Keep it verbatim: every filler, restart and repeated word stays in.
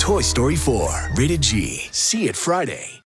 Toy Story four. Rated G. See it Friday.